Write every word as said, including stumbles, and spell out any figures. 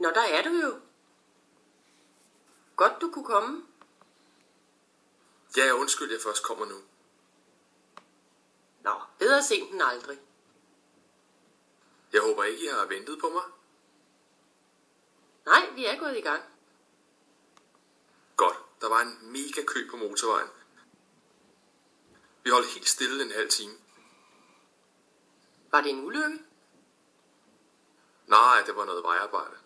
Nå, der er du jo. Godt, du kunne komme. Ja, undskyld, jeg først kommer nu. Nå, bedre sent end aldrig. Jeg håber ikke, I har ventet på mig. Nej, vi er gået i gang. Godt, der var en mega kø på motorvejen. Vi holdt helt stille en halv time. Var det en ulykke? Nej, det var noget vejarbejde.